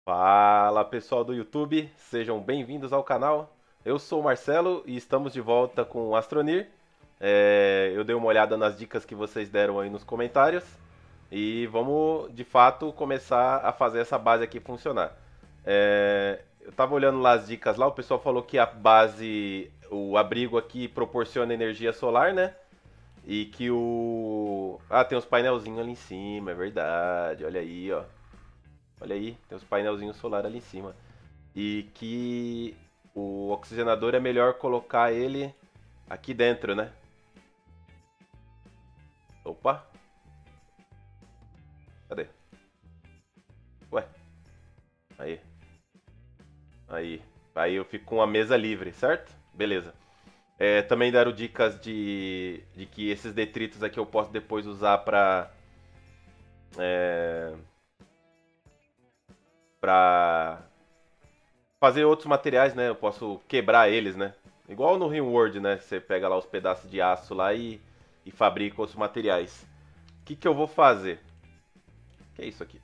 Fala pessoal do YouTube, sejam bem-vindos ao canal. Eu sou o Marcelo e estamos de volta com o Astronir. Eu dei uma olhada nas dicas que vocês deram aí nos comentários e vamos de fato começar a fazer essa base aqui funcionar. Eu tava olhando lá as dicas lá, o pessoal falou que a base, o abrigo aqui proporciona energia solar, né? E que o. Ah, tem uns painelzinhos ali em cima, é verdade, olha aí, ó. Olha aí, tem os painelzinhos solar ali em cima. E que o oxigenador é melhor colocar ele aqui dentro, né? Opa, cadê? Ué, aí, aí. Aí eu fico com a mesa livre, certo? Beleza. Também deram dicas de que esses detritos aqui eu posso depois usar é, pra fazer outros materiais, né? Eu posso quebrar eles, né? Igual no Rimworld, né? Você pega lá os pedaços de aço lá e fabrica outros materiais. O que eu vou fazer? Que é isso aqui?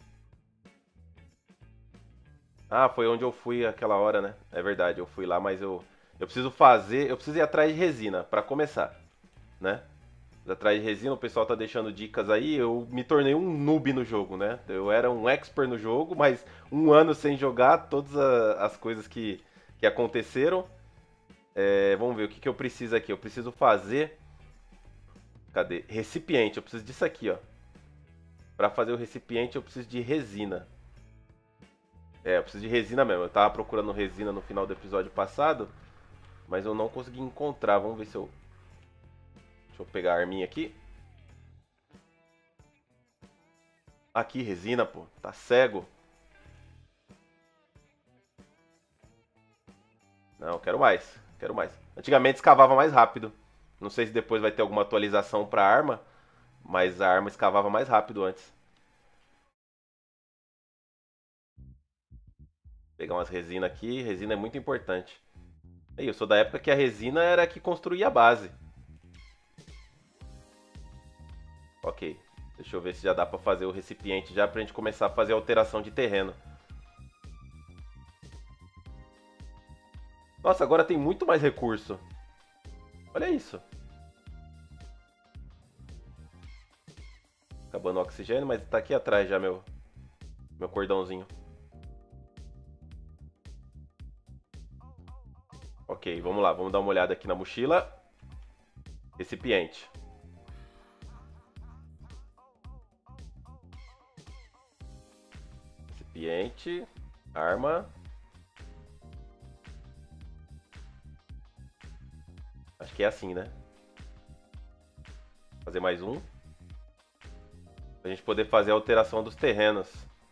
Ah, foi onde eu fui aquela hora, né? É verdade, eu fui lá, mas eu preciso fazer, eu preciso ir atrás de resina para começar, né? Atrás de resina, o pessoal tá deixando dicas aí. Eu me tornei um noob no jogo, né? Eu era um expert no jogo, mas um ano sem jogar, todas as coisas que aconteceram. Vamos ver o que eu preciso aqui. Eu preciso fazer. Cadê? Recipiente. Eu preciso disso aqui, ó. Para fazer o recipiente, eu preciso de resina. Eu preciso de resina mesmo. Eu tava procurando resina no final do episódio passado, mas eu não consegui encontrar. Vamos ver se eu. Deixa eu pegar a arminha aqui. Aqui, resina, pô. Tá cego. Não, quero mais. Quero mais. Antigamente escavava mais rápido. Não sei se depois vai ter alguma atualização pra arma, mas a arma escavava mais rápido antes. Pegar umas resina aqui. Resina é muito importante. Eu sou da época que a resina era a que construía a base. Ok. Deixa eu ver se já dá pra fazer o recipiente já pra gente começar a fazer a alteração de terreno. Nossa, agora tem muito mais recurso. Olha isso. Acabando o oxigênio, mas tá aqui atrás já meu cordãozinho. Ok, vamos lá. Vamos dar uma olhada aqui na mochila. Recipiente. Recipiente. Arma. Acho que é assim, né? Fazer mais um. Pra gente poder fazer a alteração dos terrenos.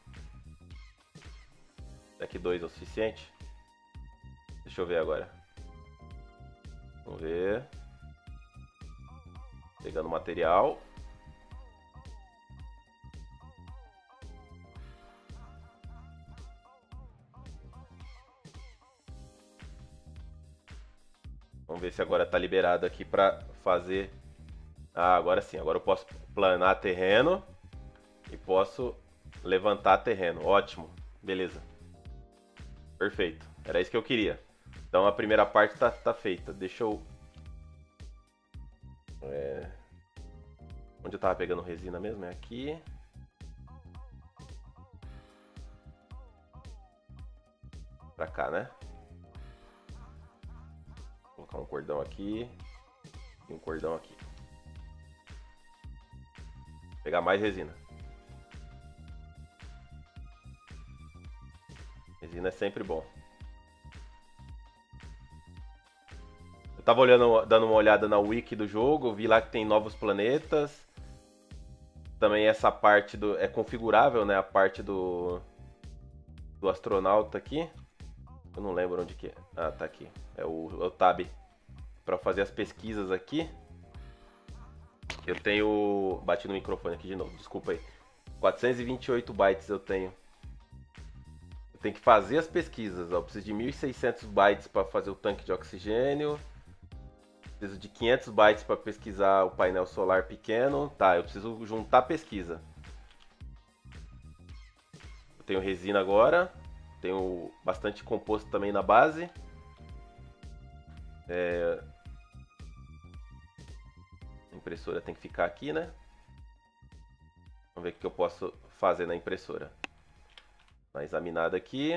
Será que dois é o suficiente? Deixa eu ver agora. Vamos ver. Pegando material. Vamos ver se agora tá liberado aqui pra fazer. Ah, agora sim. Agora eu posso planar terreno e posso levantar terreno. Ótimo. Beleza. Perfeito. Era isso que eu queria. Então a primeira parte tá feita. Deixa eu. Onde eu tava pegando resina mesmo? É aqui. Pra cá, né? Vou colocar um cordão aqui. E um cordão aqui. Pegar mais resina. Resina é sempre bom. Eu tava olhando, dando uma olhada na wiki do jogo, vi lá que tem novos planetas. Também essa parte do é configurável, né? A parte do astronauta aqui. Eu não lembro onde que é. Ah, tá aqui. É o tab para fazer as pesquisas aqui. Eu tenho. Bati no microfone aqui de novo, desculpa aí. 428 bytes eu tenho. Eu tenho que fazer as pesquisas. Ó. Eu preciso de 1600 bytes para fazer o tanque de oxigênio. Preciso de 500 bytes para pesquisar o painel solar pequeno. Tá, eu preciso juntar a pesquisa. Eu tenho resina agora. tenho bastante composto também na base. A impressora tem que ficar aqui, né? Vamos ver o que eu posso fazer na impressora. Dá uma examinada aqui.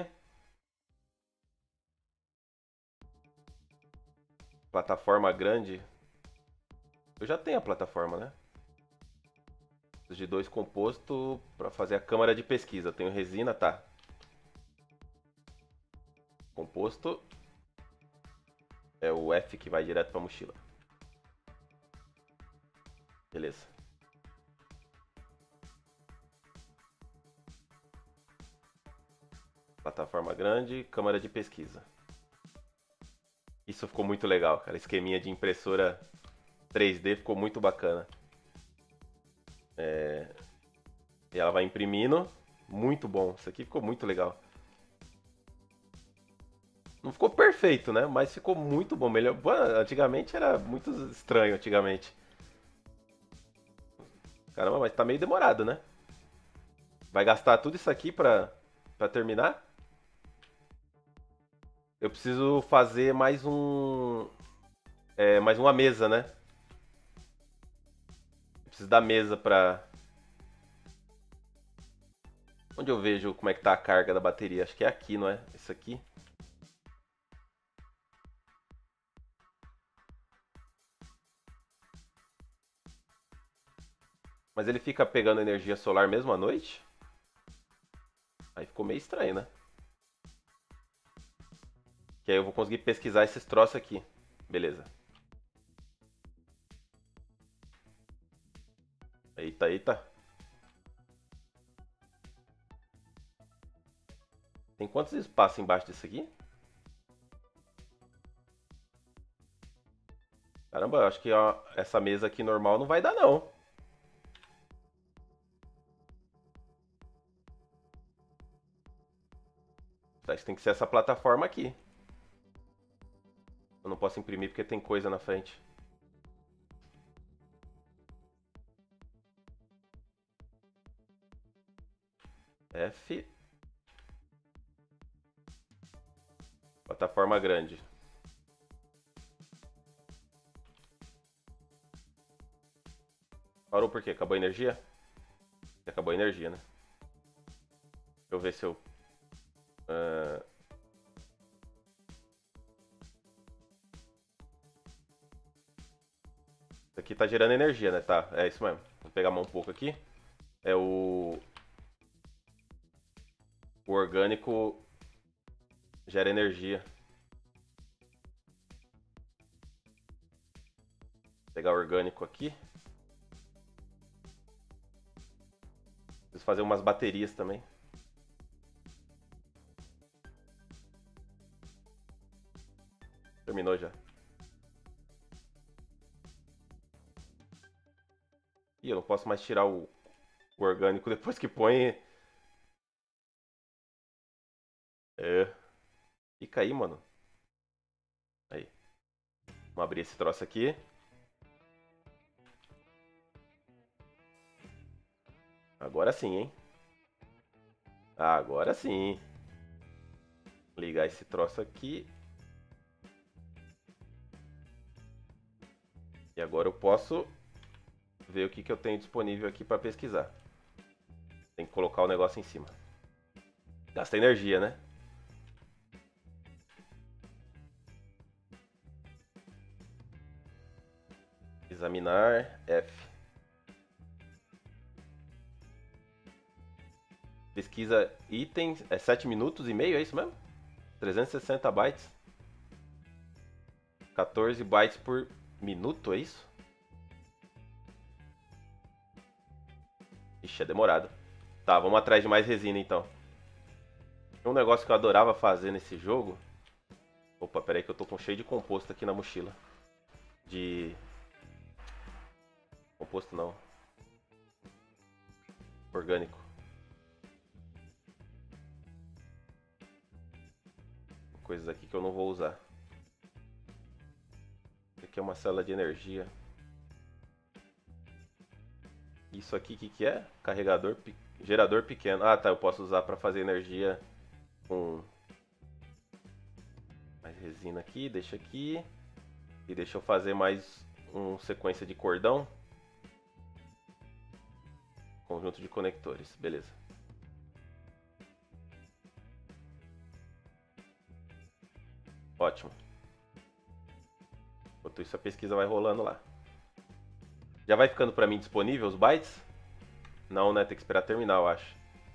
Plataforma grande. Eu já tenho a plataforma, né? Preciso de 2 compostos para fazer a câmara de pesquisa. Eu tenho resina, tá. Composto. É o F que vai direto para a mochila. Beleza. Plataforma grande, câmara de pesquisa. Isso ficou muito legal, cara. Esqueminha de impressora 3D ficou muito bacana. E ela vai imprimindo. Muito bom. Isso aqui ficou muito legal. Não ficou perfeito, né? Mas ficou muito bom. Melhor... Antigamente era muito estranho, antigamente. Caramba, mas tá meio demorado, né? Vai gastar tudo isso aqui pra terminar? Eu preciso fazer mais um... mais uma mesa, né? Eu preciso da mesa pra... Onde eu vejo como é que tá a carga da bateria? Acho que é aqui, não é? Isso aqui. Mas ele fica pegando energia solar mesmo à noite? Aí ficou meio estranho, né? Que aí eu vou conseguir pesquisar esses troços aqui. Beleza. Eita, eita. Tem quantos espaços embaixo disso aqui? Caramba, eu acho que ó, essa mesa aqui normal não vai dar, não. Acho que tem que ser essa plataforma aqui. Eu não posso imprimir porque tem coisa na frente. F. Plataforma grande. Parou por quê? Acabou a energia? Acabou a energia, né? Deixa eu ver se eu... Isso aqui tá gerando energia, né? Tá, é isso mesmo. Vou pegar mais um pouco aqui. É o orgânico gera energia. Vou pegar o orgânico aqui. Preciso fazer umas baterias também. Terminou já. Ih, eu não posso mais tirar o orgânico depois que põe. Fica aí, mano. Aí. Vamos abrir esse troço aqui. Agora sim, hein? Agora sim. Ligar esse troço aqui. E agora eu posso ver o que eu tenho disponível aqui para pesquisar. Tem que colocar o negócio em cima. Gasta energia, né? Examinar F. Pesquisa itens. É 7 minutos e meio, é isso mesmo? 360 bytes. 14 bytes por minuto, é isso? Ixi, é demorado. Tá, vamos atrás de mais resina então. Um negócio que eu adorava fazer nesse jogo. Opa, peraí que eu tô com cheio de composto aqui na mochila. De... Composto não. Orgânico. Coisas aqui que eu não vou usar. Isso aqui é uma célula de energia. Isso aqui, o que é? Carregador, gerador pequeno. Ah, tá, eu posso usar para fazer energia com mais resina aqui, deixa aqui. E deixa eu fazer mais uma sequência de cordão. Conjunto de conectores, beleza. Ótimo. Enquanto isso a pesquisa vai rolando lá. Já vai ficando para mim disponível os bytes? Não, né? Tem que esperar terminar, eu acho.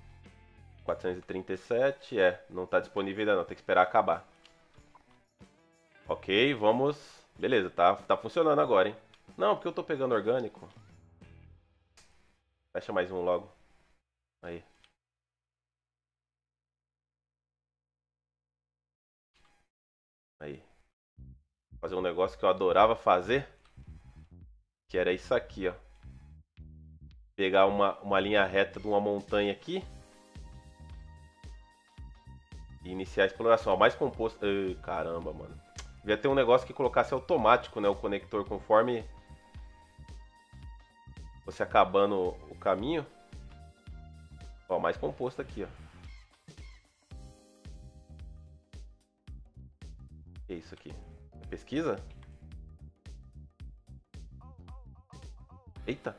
437, não está disponível ainda não, tem que esperar acabar. Ok, vamos... Beleza, tá funcionando agora, hein? Não, porque eu tô pegando orgânico. Fecha mais um logo. Aí. Aí. Fazer um negócio que eu adorava fazer. Que era isso aqui, ó. Pegar uma linha reta de uma montanha aqui. E iniciar a exploração. Ó, mais composto... caramba, mano. Devia ter um negócio que colocasse automático, né? O conector conforme você acabando o caminho. Ó, mais composto aqui, ó. O que é isso aqui? É pesquisa? Eita!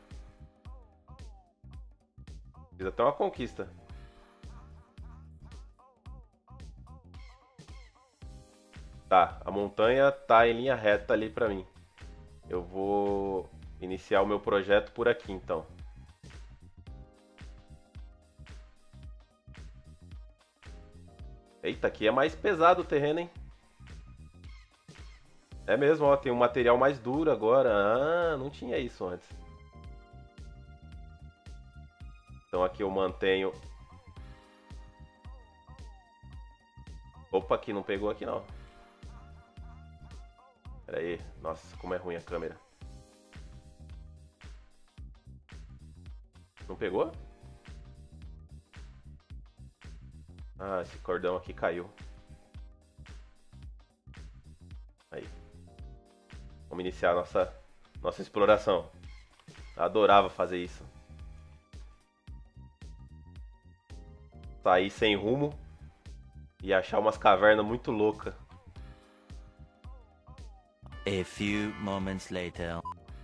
Fiz até uma conquista. Tá, a montanha tá em linha reta ali pra mim. Eu vou iniciar o meu projeto por aqui, então. Eita, aqui é mais pesado o terreno, hein? É mesmo, ó, tem um material mais duro agora. Ah, não tinha isso antes. Então aqui eu mantenho... Opa, aqui não pegou aqui não. Pera aí, nossa, como é ruim a câmera. Não pegou? Ah, esse cordão aqui caiu. Aí. Vamos iniciar a nossa exploração. Adorava fazer isso. Sair sem rumo e achar umas cavernas muito loucas. A few moments later.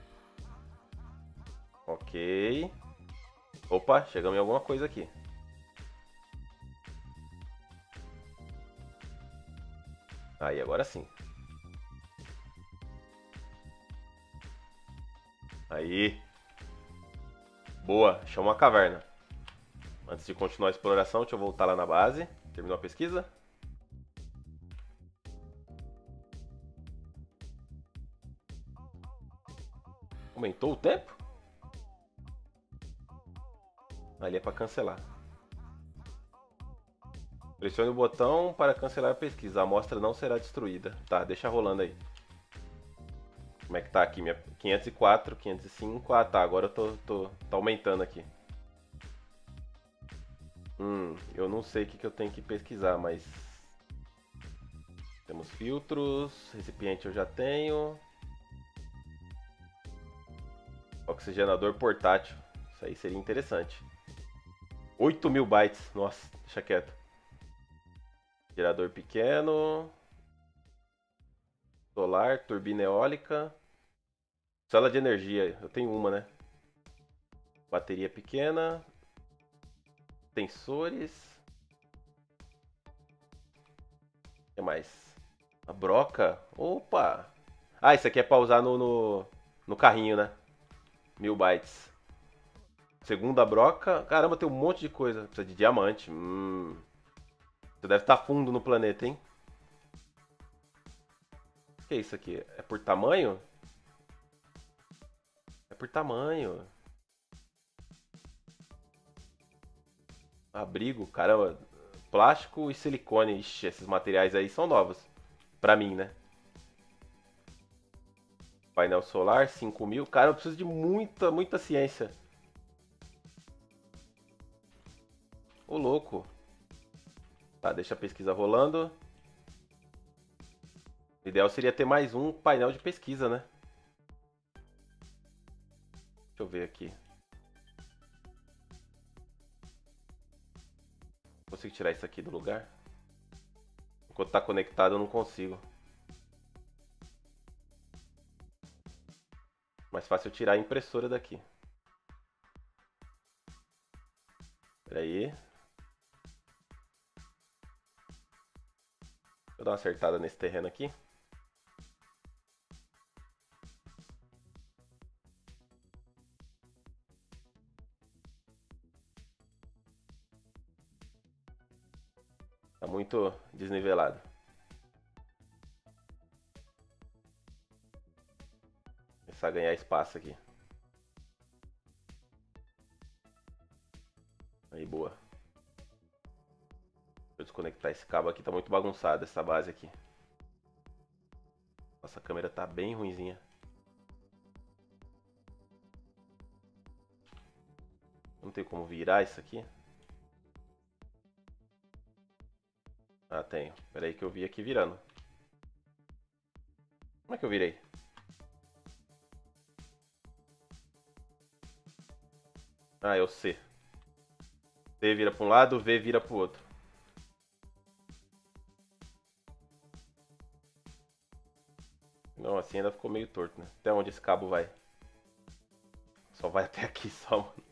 Ok. Opa, chegamos em alguma coisa aqui. Aí, agora sim. Aí. Boa, achamos uma caverna. Antes de continuar a exploração, deixa eu voltar lá na base. Terminou a pesquisa? Aumentou o tempo? Ali é para cancelar. Pressione o botão para cancelar a pesquisa. A amostra não será destruída. Tá, deixa rolando aí. Como é que tá aqui? Minha 504, 505. Ah, tá. Agora eu tá aumentando aqui. Eu não sei o que eu tenho que pesquisar, mas... Temos filtros. Recipiente eu já tenho. Oxigenador portátil. Isso aí seria interessante. 8.000 bytes. Nossa, deixa quieto. Gerador pequeno. Solar, turbina eólica. Célula de energia. Eu tenho uma, né? Bateria pequena. Tensores. O que mais? A broca. Opa! Ah, isso aqui é pra usar no carrinho, né? 1.000 bytes. Segunda broca. Caramba, tem um monte de coisa. Precisa de diamante. Você deve estar fundo no planeta, hein? O que é isso aqui? É por tamanho? É por tamanho. Abrigo, caramba. Plástico e silicone. Ixi, esses materiais aí são novos. Pra mim, né? Painel solar, 5.000. Cara, eu preciso de muita ciência. Ô, louco. Tá, deixa a pesquisa rolando. O ideal seria ter mais um painel de pesquisa, né? Deixa eu ver aqui. Consigo tirar isso aqui do lugar? Enquanto tá conectado eu não consigo. Mais fácil eu tirar a impressora daqui. Espera aí. Deixa eu dar uma acertada nesse terreno aqui. Tá muito desnivelado. Começar a ganhar espaço aqui. Aí, boa. Deixa eu desconectar esse cabo aqui, tá muito bagunçado essa base aqui. Nossa, a câmera tá bem ruinzinha. Não tem como virar isso aqui? Ah, tenho. Espera aí que eu vi aqui virando. Como é que eu virei? Ah, é o C. C vira para um lado, V vira para o outro. Não, assim ainda ficou meio torto, né? Até onde esse cabo vai? Só vai até aqui só, mano.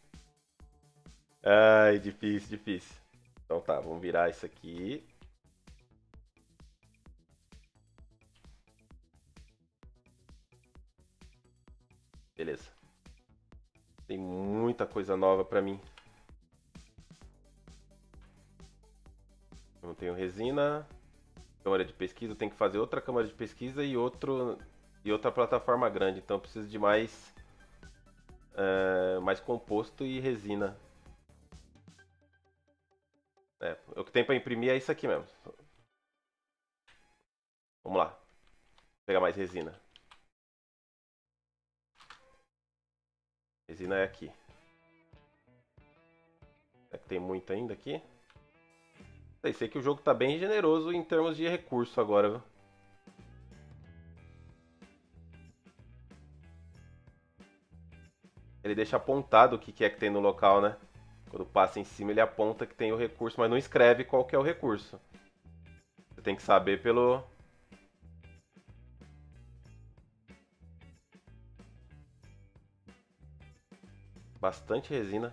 Ai, difícil, difícil. Então tá, vamos virar isso aqui. Beleza. Tem muita coisa nova pra mim. Eu não tenho resina. Câmara de pesquisa, eu tenho que fazer outra câmara de pesquisa e outra plataforma grande. Então eu preciso de mais composto e resina. O que tem pra imprimir é isso aqui mesmo. Vamos lá. Vou pegar mais resina. Resina é aqui. Será que tem muito ainda aqui? Sei que o jogo tá bem generoso em termos de recurso agora, viu? Ele deixa apontado o que é que tem no local, né? Quando passa em cima ele aponta que tem o recurso, mas não escreve qual que é o recurso. Você tem que saber pelo... Bastante resina.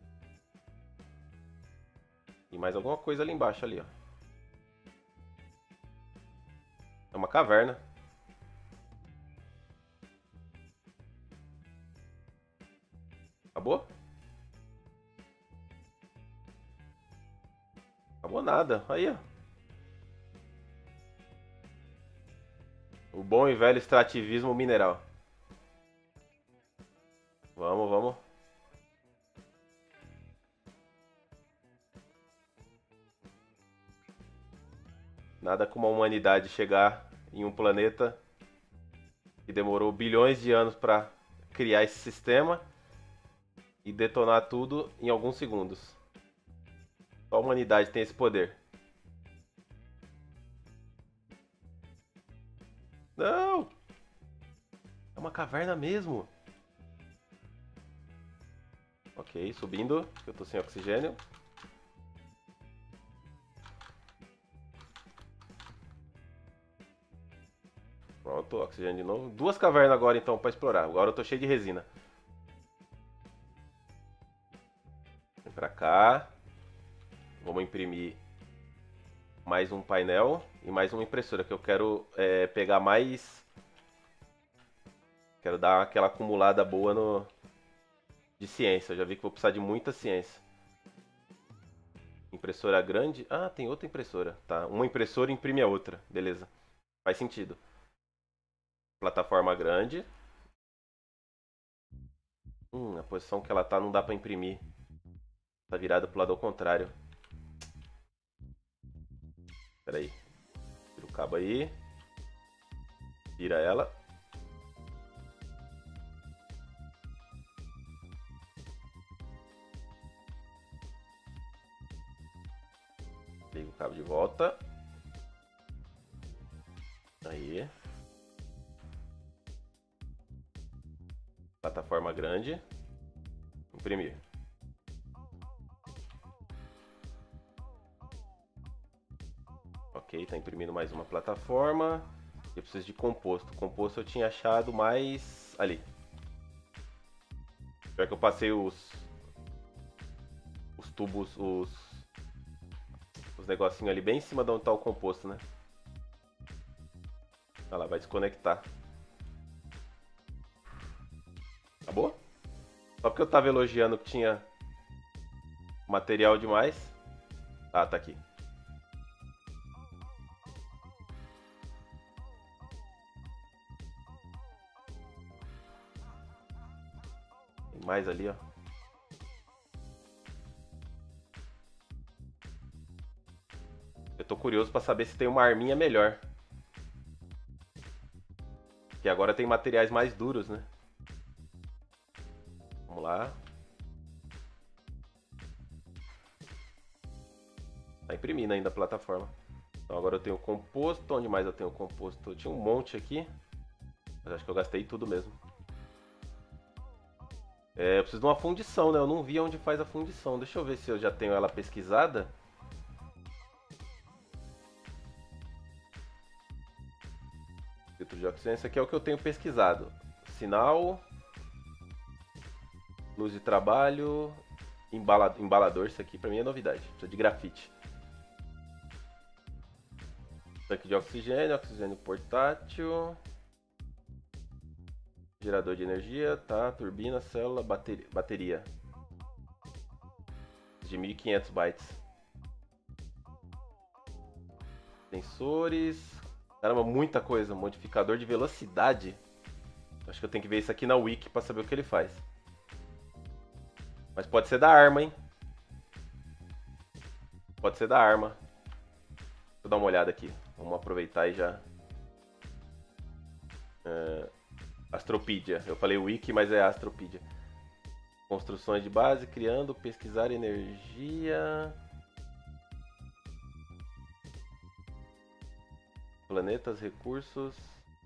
E mais alguma coisa ali embaixo ali, ó. É uma caverna. Acabou? Acabou nada. Aí, ó. O bom e velho extrativismo mineral. Vamos, vamos. Nada como a humanidade chegar em um planeta que demorou bilhões de anos para criar esse sistema e detonar tudo em alguns segundos. Só a humanidade tem esse poder. Não! É uma caverna mesmo. Ok, subindo, que eu tô sem oxigênio. Pronto, oxigênio de novo. Duas cavernas agora então para explorar. Agora eu tô cheio de resina. Vem pra cá. Vamos imprimir mais um painel e mais uma impressora, que eu quero pegar mais... Quero dar aquela acumulada boa de ciência. Eu já vi que vou precisar de muita ciência. Impressora grande. Ah, tem outra impressora. Tá, uma impressora imprime a outra. Beleza. Faz sentido. Plataforma grande. A posição que ela tá não dá pra imprimir. Tá virada pro lado ao contrário. Espera aí. Tira o cabo aí. Vira ela. Liga o cabo de volta. Aí. Plataforma grande. Imprimir. Ok. Ok, tá imprimindo mais uma plataforma. Eu preciso de composto. Composto eu tinha achado mais ali. Pior que eu passei os tubos, os negocinhos ali bem em cima de onde tá o composto, né? Olha lá, vai desconectar. Acabou? Só porque eu tava elogiando que tinha material demais. Ah, tá aqui. Tem mais ali, ó. Eu tô curioso pra saber se tem uma arminha melhor. Que agora tem materiais mais duros, né? Vamos lá. Tá imprimindo ainda a plataforma. Então agora eu tenho composto. Onde mais eu tenho composto? Eu tinha um monte aqui. Mas acho que eu gastei tudo mesmo. Eu preciso de uma fundição, né? Eu não vi onde faz a fundição. Deixa eu ver se eu já tenho ela pesquisada. Filtro de oxigênio. Esse aqui é o que eu tenho pesquisado. Sinal. Luz de trabalho. Embalador. Isso aqui pra mim é novidade. Precisa de grafite. Tanque de oxigênio. Oxigênio portátil. Gerador de energia, tá? Turbina, célula, bateria. De 1500 bytes. Sensores. Caramba, muita coisa. Modificador de velocidade. Acho que eu tenho que ver isso aqui na wiki pra saber o que ele faz. Mas pode ser da arma, hein? Pode ser da arma. Deixa eu dar uma olhada aqui. Vamos aproveitar e já... Astropedia. Eu falei wiki, mas é Astropedia. Construções de base, criando, pesquisar energia. Planetas, recursos.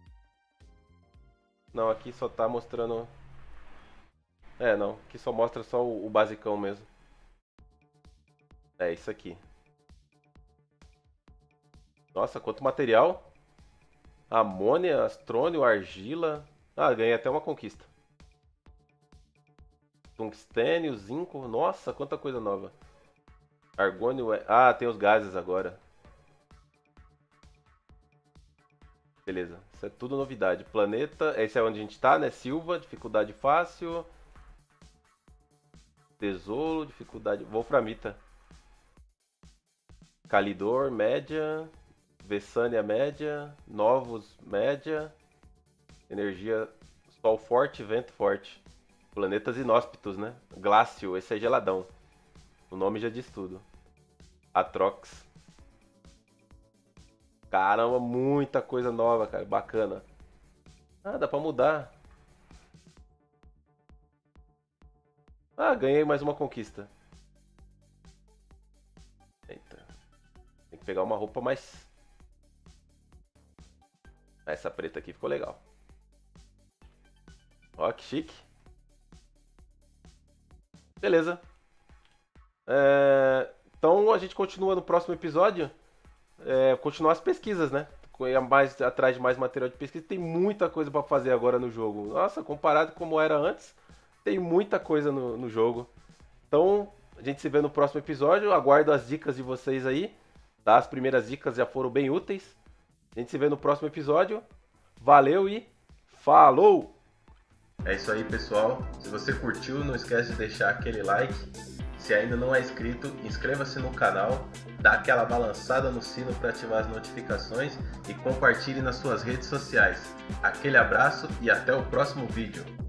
Não, aqui só tá mostrando... não. Aqui só mostra só o basicão mesmo. É isso aqui. Nossa, quanto material. Amônia, astrônio, argila... Ah, ganhei até uma conquista. Tungstênio, zinco. Nossa, quanta coisa nova. Argônio. Ah, tem os gases agora. Beleza. Isso é tudo novidade. Planeta. Esse é onde a gente tá, né? Silva, dificuldade fácil. Tesouro, dificuldade. Wolframita. Calidor, média. Vessânia, média. Novos, média. Energia, sol forte, vento forte. Planetas inóspitos, né? Glácio, esse é geladão. O nome já diz tudo. Atrox. Caramba, muita coisa nova, cara. Bacana. Ah, dá pra mudar. Ah, ganhei mais uma conquista. Eita. Tem que pegar uma roupa mais... Essa preta aqui ficou legal. Ó, que chique. Beleza. Então a gente continua no próximo episódio. Continuar as pesquisas, né? Mais atrás de mais material de pesquisa. Tem muita coisa pra fazer agora no jogo. Nossa, comparado com como era antes, tem muita coisa no jogo. Então a gente se vê no próximo episódio. Aguardo as dicas de vocês aí. Tá? As primeiras dicas já foram bem úteis. A gente se vê no próximo episódio. Valeu e falou! É isso aí, pessoal. Se você curtiu, não esquece de deixar aquele like. Se ainda não é inscrito, inscreva-se no canal, dá aquela balançada no sino para ativar as notificações e compartilhe nas suas redes sociais. Aquele abraço e até o próximo vídeo.